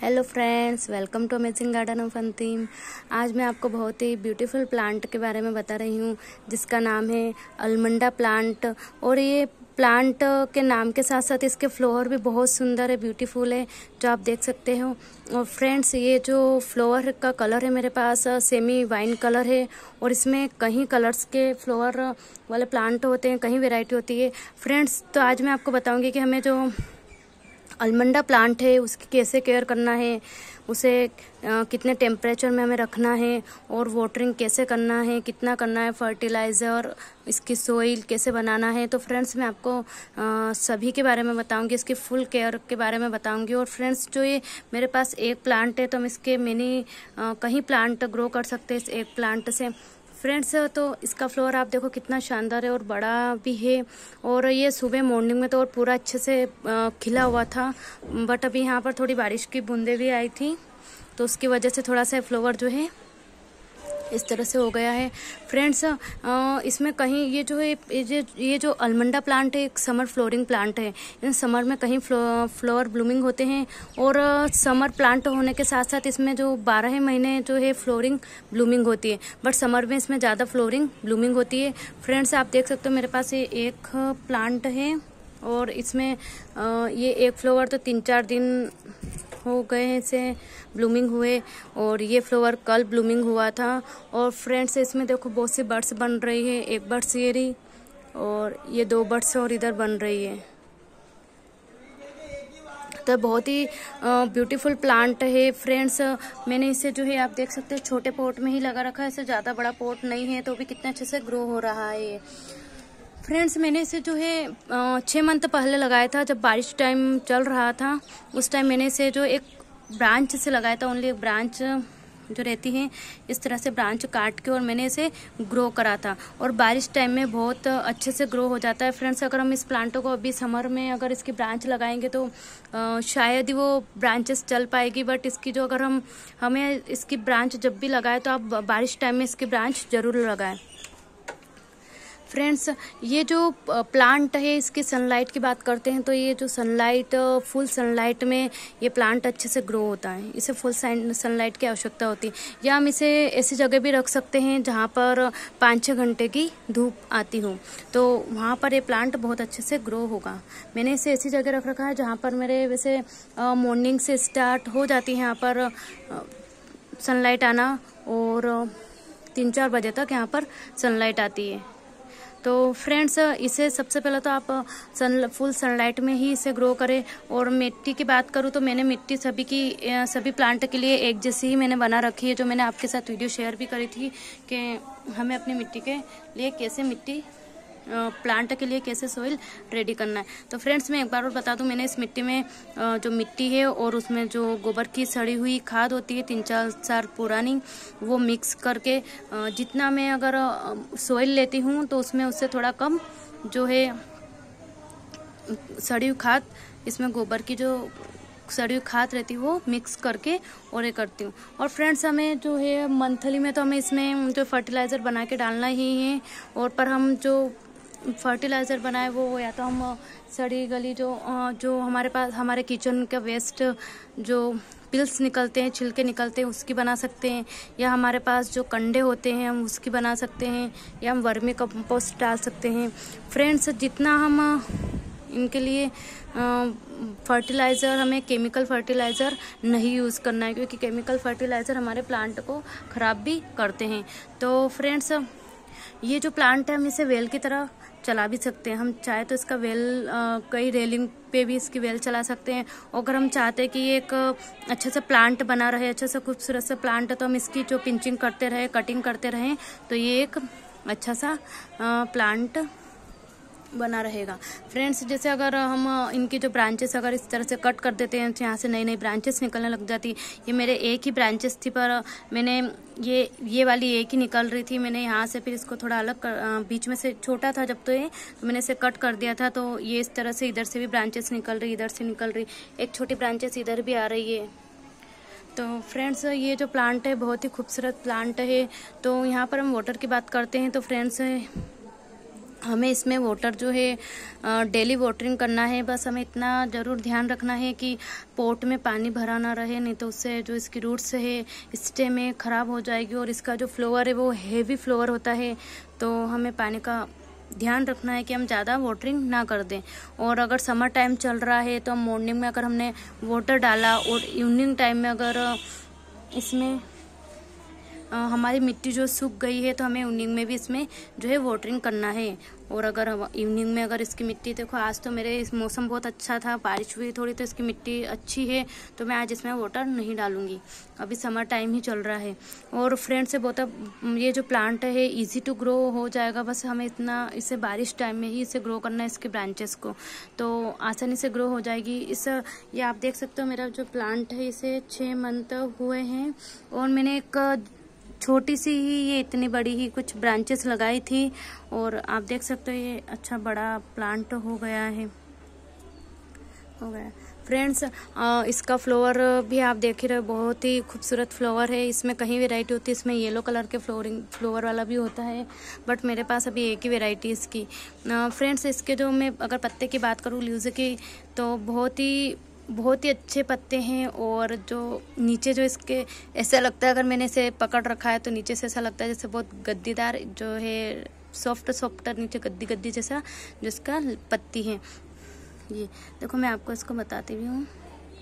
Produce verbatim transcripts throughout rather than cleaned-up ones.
Hello friends, welcome to amazing garden of Antim. आज मैं आपको बहुत ही ब्यूटीफुल प्लांट के बारे में बता रही हूँ जिसका नाम है अलमंडा प्लांट। और ये प्लांट के नाम के साथ साथ इसके फ्लावर भी बहुत सुंदर है, ब्यूटीफुल है, जो आप देख सकते हो। और फ्रेंड्स, ये जो फ्लावर का कलर है मेरे पास सेमी वाइन कलर है। और इसमें कई कलर्स के फ्लावर वाले प्लांट होते हैं, कई वेराइटी होती है फ्रेंड्स। तो आज मैं आपको बताऊंगी कि हमें जो अलमंडा प्लांट है उसकी कैसे केयर करना है, उसे आ, कितने टेम्परेचर में हमें रखना है, और वाटरिंग कैसे करना है, कितना करना है, फर्टिलाइज़र, इसकी सोइल कैसे बनाना है। तो फ्रेंड्स, मैं आपको आ, सभी के बारे में बताऊंगी, इसकी फुल केयर के बारे में बताऊंगी। और फ्रेंड्स, जो ये मेरे पास एक प्लांट है तो हम इसके मिनी कहीं प्लांट ग्रो कर सकते हैं इस एक प्लांट से फ्रेंड्स। तो इसका फ्लावर आप देखो कितना शानदार है और बड़ा भी है। और ये सुबह मॉर्निंग में तो और पूरा अच्छे से खिला हुआ था, बट अभी यहाँ पर थोड़ी बारिश की बूंदें भी आई थी तो उसकी वजह से थोड़ा सा फ्लावर जो है इस तरह से हो गया है फ्रेंड्स। इसमें कहीं ये जो है ये, ये जो अलमंडा प्लांट है एक समर फ्लोरिंग प्लांट है। इन समर में कहीं फ्लावर ब्लूमिंग होते हैं, और समर प्लांट होने के साथ साथ इसमें जो बारह महीने जो है फ्लोरिंग ब्लूमिंग होती है, बट समर में इसमें ज़्यादा फ्लोरिंग ब्लूमिंग होती है फ्रेंड्स। आप देख सकते हो मेरे पास ये एक प्लांट है, और इसमें ये एक फ्लावर तो तीन चार दिन हो गए से ब्लूमिंग हुए, और ये फ्लावर कल ब्लूमिंग हुआ था। और फ्रेंड्स, इसमें देखो बहुत सी बर्ड्स बन रही है, एक बर्ड्स ये रही और ये दो बर्ड्स और इधर बन रही है। तो बहुत ही ब्यूटीफुल प्लांट है फ्रेंड्स। मैंने इसे जो है आप देख सकते हैं छोटे पॉट में ही लगा रखा है, इसे ज़्यादा बड़ा पॉट नहीं है, तो भी कितना अच्छे से ग्रो हो रहा है ये फ्रेंड्स। मैंने इसे जो है छः मंथ पहले लगाया था, जब बारिश टाइम चल रहा था उस टाइम मैंने इसे जो एक ब्रांच से लगाया था, ओनली एक ब्रांच जो रहती है इस तरह से ब्रांच काट के, और मैंने इसे ग्रो करा था। और बारिश टाइम में बहुत अच्छे से ग्रो हो जाता है फ्रेंड्स। अगर हम इस प्लांटों को अभी समर में अगर इसकी ब्रांच लगाएंगे तो आ, शायद ही वो ब्रांचेस चल पाएगी, बट इसकी जो अगर हम हमें इसकी ब्रांच जब भी लगाए तो आप बारिश टाइम में इसकी ब्रांच जरूर लगाएं फ्रेंड्स। ये जो प्लांट है इसकी सनलाइट की बात करते हैं तो ये जो सनलाइट फुल सनलाइट में ये प्लांट अच्छे से ग्रो होता है, इसे फुल सनलाइट की आवश्यकता होती है। या हम इसे ऐसी जगह भी रख सकते हैं जहाँ पर पाँच छः घंटे की धूप आती हो, तो वहाँ पर ये प्लांट बहुत अच्छे से ग्रो होगा। मैंने इसे ऐसी जगह रख रखा है जहाँ पर मेरे वैसे मॉर्निंग से स्टार्ट हो जाती है यहाँ पर सनलाइट आना, और तीन चार बजे तक यहाँ पर सनलाइट आती है। तो फ्रेंड्स, इसे सबसे पहले तो आप सन फुल सनलाइट में ही इसे ग्रो करें। और मिट्टी की बात करूँ तो मैंने मिट्टी सभी की सभी प्लांट के लिए एक जैसी ही मैंने बना रखी है, जो मैंने आपके साथ वीडियो शेयर भी करी थी कि हमें अपनी मिट्टी के लिए कैसे मिट्टी प्लांट के लिए कैसे सोइल रेडी करना है। तो फ्रेंड्स, मैं एक बार और बता दूं, मैंने इस मिट्टी में जो मिट्टी है और उसमें जो गोबर की सड़ी हुई खाद होती है तीन चार साल पुरानी, वो मिक्स करके जितना मैं अगर सोइल लेती हूँ तो उसमें उससे थोड़ा कम जो है सड़ी हुई खाद, इसमें गोबर की जो सड़ी हुई खाद रहती है वो मिक्स करके और ये करती हूँ। और फ्रेंड्स, हमें जो है मंथली में तो हमें इसमें जो फर्टिलाइज़र बना के डालना ही है। और पर हम जो फर्टिलाइज़र बनाए वो या तो हम सड़ी गली जो जो हमारे पास हमारे किचन का वेस्ट जो पिल्स निकलते हैं, छिलके निकलते हैं, उसकी बना सकते हैं। या हमारे पास जो कंडे होते हैं हम उसकी बना सकते हैं, या हम वर्मी कंपोस्ट डाल सकते हैं फ्रेंड्स। जितना हम इनके लिए फर्टिलाइज़र, हमें केमिकल फर्टिलाइज़र नहीं यूज़ करना है, क्योंकि केमिकल फर्टिलाइज़र हमारे प्लांट को ख़राब भी करते हैं। तो फ्रेंड्स, ये जो प्लांट है हम इसे वेल की तरह चला भी सकते हैं। हम चाहे तो इसका वेल कई रेलिंग पे भी इसकी वेल चला सकते हैं। और अगर हम चाहते हैं कि ये एक अच्छे से प्लांट बना रहे, अच्छे से खूबसूरत से प्लांट है, तो हम इसकी जो पिंचिंग करते रहे, कटिंग करते रहें, तो ये एक अच्छा सा प्लांट बना रहेगा फ्रेंड्स। जैसे अगर हम इनकी जो ब्रांचेस अगर इस तरह से कट कर देते हैं तो यहाँ से नई नई ब्रांचेस निकलने लग जाती। ये मेरे एक ही ब्रांचेस थी, पर मैंने ये ये वाली एक ही निकल रही थी, मैंने यहाँ से फिर इसको थोड़ा अलग कर, बीच में से छोटा था जब तो ये, तो मैंने इसे कट कर दिया था। तो ये इस तरह से इधर से भी ब्रांचेस निकल रही, इधर से निकल रही, एक छोटी ब्रांचेस इधर भी आ रही है। तो फ्रेंड्स, ये जो प्लांट है बहुत ही खूबसूरत प्लांट है। तो यहाँ पर हम वाटर की बात करते हैं तो फ्रेंड्स, हमें इसमें वाटर जो है डेली वाटरिंग करना है। बस हमें इतना ज़रूर ध्यान रखना है कि पॉट में पानी भरा ना रहे, नहीं तो उससे जो इसकी रूट्स है स्टे में ख़राब हो जाएगी। और इसका जो फ्लोवर है वो हेवी फ्लोवर होता है, तो हमें पानी का ध्यान रखना है कि हम ज़्यादा वाटरिंग ना कर दें। और अगर समर टाइम चल रहा है तो हम मॉर्निंग में अगर हमने वाटर डाला और इवनिंग टाइम में अगर इसमें आ, हमारी मिट्टी जो सूख गई है तो हमें इवनिंग में भी इसमें जो है वाटरिंग करना है। और अगर इवनिंग में अगर इसकी मिट्टी, देखो आज तो मेरे इस मौसम बहुत अच्छा था, बारिश हुई थोड़ी, तो इसकी मिट्टी अच्छी है, तो मैं आज इसमें वाटर नहीं डालूंगी। अभी समर टाइम ही चल रहा है। और फ्रेंड्स से बहुत ये जो प्लांट है इजी टू ग्रो हो जाएगा। बस हमें इतना इसे बारिश टाइम में ही इसे ग्रो करना है, इसके ब्रांचेस को, तो आसानी से ग्रो हो जाएगी। इस ये आप देख सकते हो मेरा जो प्लांट है इसे छः मंथ हुए हैं और मैंने एक छोटी सी ही ये इतनी बड़ी ही कुछ ब्रांचेस लगाई थी और आप देख सकते हो ये अच्छा बड़ा प्लांट हो गया है हो गया फ्रेंड्स। इसका फ्लावर भी आप देख ही रहे हो, बहुत ही खूबसूरत फ्लावर है। इसमें कहीं वैरायटी होती है, इसमें येलो कलर के फ्लोरिंग फ्लावर वाला भी होता है, बट मेरे पास अभी एक ही वैरायटी इसकी। फ्रेंड्स इसके जो मैं अगर पत्ते की बात करूँ लीव्स की, तो बहुत ही बहुत ही अच्छे पत्ते हैं। और जो नीचे जो इसके ऐसा लगता है, अगर मैंने इसे पकड़ रखा है तो नीचे से ऐसा लगता है जैसे बहुत गद्दीदार जो है, सॉफ्ट सॉफ्ट नीचे गद्दी गद्दी जैसा जो इसका पत्ती है। ये देखो मैं आपको इसको बताती भी हूँ,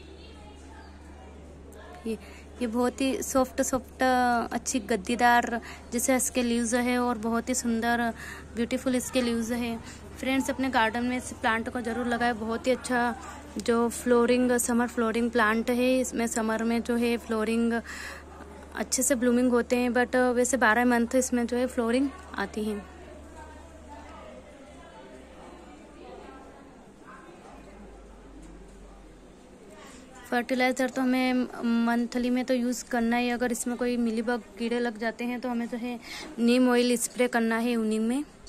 ये ये बहुत ही सॉफ्ट सॉफ्ट अच्छी गद्दीदार जैसे इसके लीव्स है और बहुत ही सुंदर ब्यूटीफुल इसके लीव्स है। फ्रेंड्स अपने गार्डन में इस प्लांट को ज़रूर लगाए, बहुत ही अच्छा जो फ्लोरिंग समर फ्लोरिंग प्लांट है। इसमें समर में जो है फ्लोरिंग अच्छे से ब्लूमिंग होते हैं, बट वैसे बारह मंथ इसमें जो है फ्लोरिंग आती है। फर्टिलाइज़र तो हमें मंथली में तो यूज़ करना ही। अगर इसमें कोई मिलीबग कीड़े लग जाते हैं तो हमें जो है नीम ऑयल स्प्रे करना है इवनिंग में।